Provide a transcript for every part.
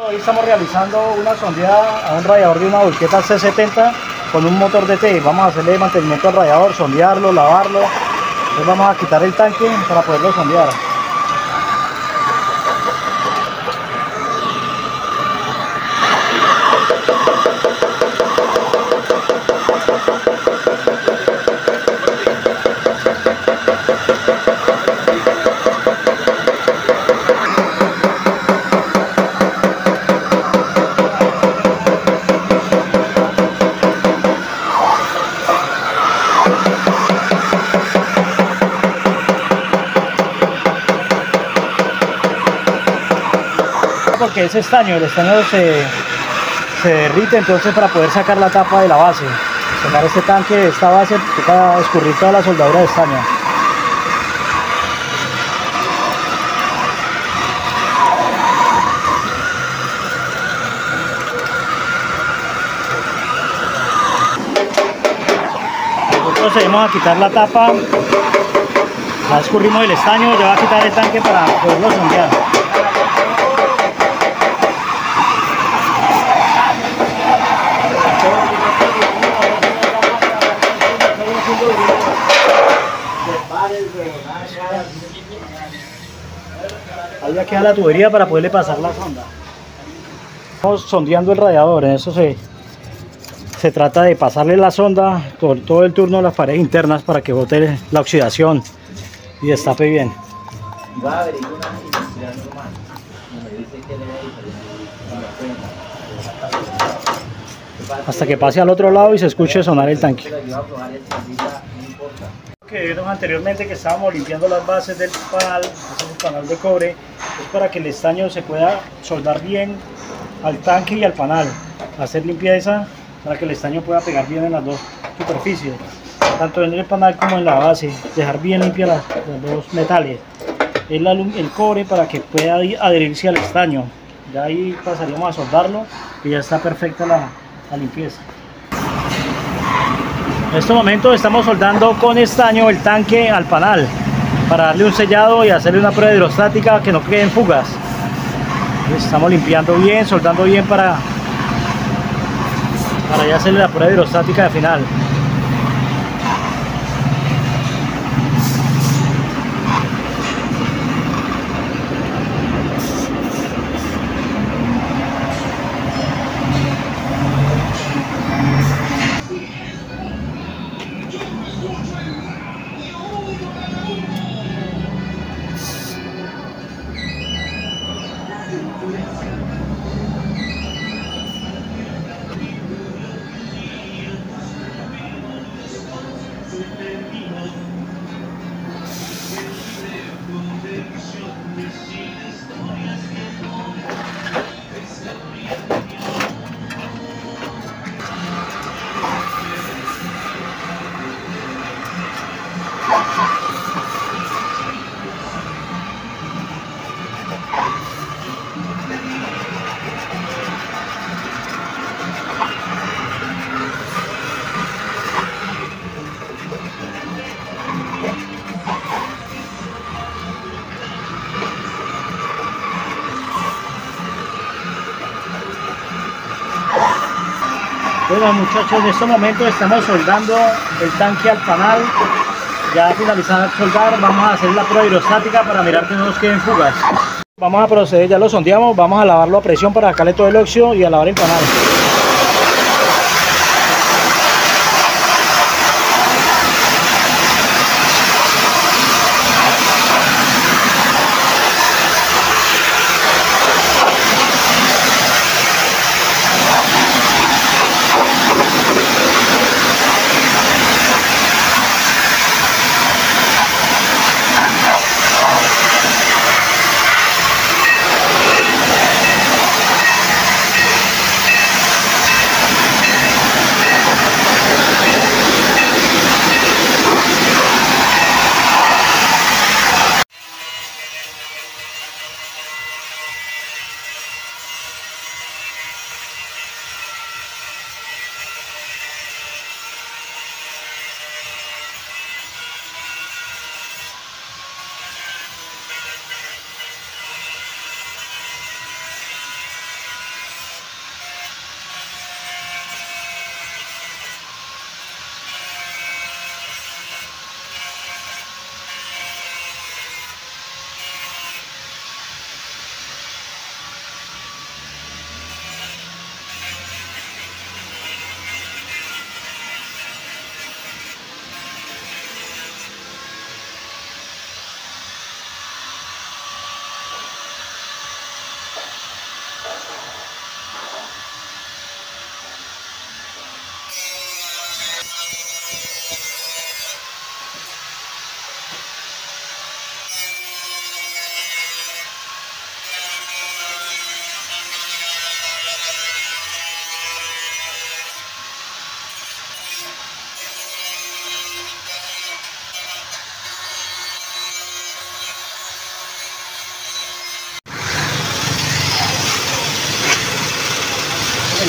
Hoy estamos realizando una sondeada a un radiador de una volqueta C70 con un motor DT. Vamos a hacerle mantenimiento al radiador, sondearlo, lavarlo. Entonces vamos a quitar el tanque para poderlo sondear. Porque ese estaño, el estaño se derrite, entonces para poder sacar la tapa de la base, sacar este tanque de esta base, toca escurrir toda la soldadura de estaño. Nosotros procedemos a quitar la tapa, ya escurrimos el estaño, ya va a quitar el tanque para poderlo sondear. Ahí ya queda la tubería para poderle pasar la sonda. Estamos sondeando el radiador, en eso se trata de pasarle la sonda por todo el turno a las paredes internas para que bote la oxidación y destape bien. Hasta que pase al otro lado y se escuche sonar el tanque. Que vimos anteriormente que estábamos limpiando las bases del panal, este es un panal de cobre, es para que el estaño se pueda soldar bien al tanque y al panal, hacer limpieza para que el estaño pueda pegar bien en las dos superficies, tanto en el panal como en la base, dejar bien limpias los dos metales. Es el cobre para que pueda adherirse al estaño, ya ahí pasaríamos a soldarlo y ya está perfecta la limpieza. En este momento estamos soldando con estaño el tanque al panal para darle un sellado y hacerle una prueba hidrostática que no queden fugas. Estamos limpiando bien, soldando bien para ya hacerle la prueba hidrostática de final. Bueno muchachos, en este momento estamos soldando el tanque al panal. Ya finalizado de soldar, vamos a hacer la prueba hidrostática para mirar que no nos queden fugas. Vamos a proceder, ya lo sondeamos, vamos a lavarlo a presión para sacarle todo el óxido y a lavar el panal.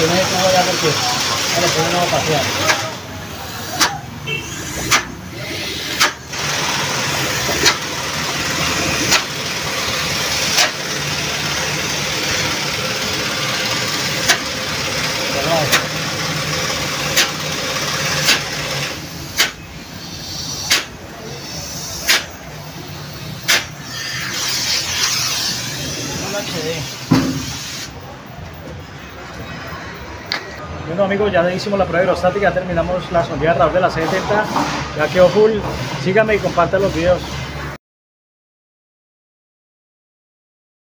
tiene de tubo allá porque a lo mejor no va a pasear. Bueno amigos, ya hicimos la prueba aerostática, ya terminamos la sondilla de radar de la C70, ya quedó full. Síganme y compartan los videos.